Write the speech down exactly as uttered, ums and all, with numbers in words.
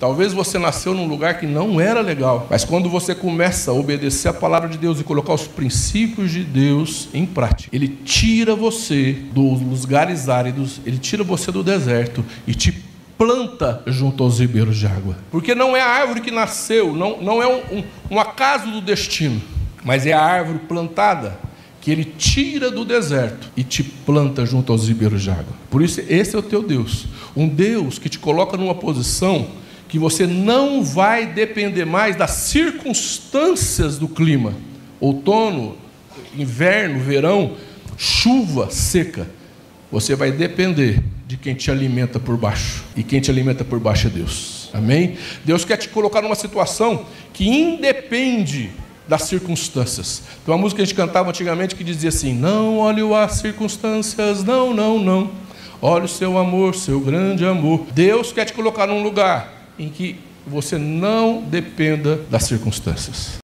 Talvez você nasceu num lugar que não era legal, mas quando você começa a obedecer a palavra de Deus e colocar os princípios de Deus em prática, Ele tira você dos lugares áridos, Ele tira você do deserto e te planta junto aos ribeiros de água. Porque não é a árvore que nasceu, não, não é um, um, um acaso do destino, mas é a árvore plantada que Ele tira do deserto e te planta junto aos ribeiros de água. Por isso, esse é o teu Deus, um Deus que te coloca numa posição que você não vai depender mais das circunstâncias do clima. Outono, inverno, verão, chuva, seca. Você vai depender de quem te alimenta por baixo. E quem te alimenta por baixo é Deus. Amém? Deus quer te colocar numa situação que independe das circunstâncias. Tem uma música que a gente cantava antigamente que dizia assim: não olhe as circunstâncias, não, não, não. Olhe o seu amor, seu grande amor. Deus quer te colocar num lugar em que você não dependa das circunstâncias.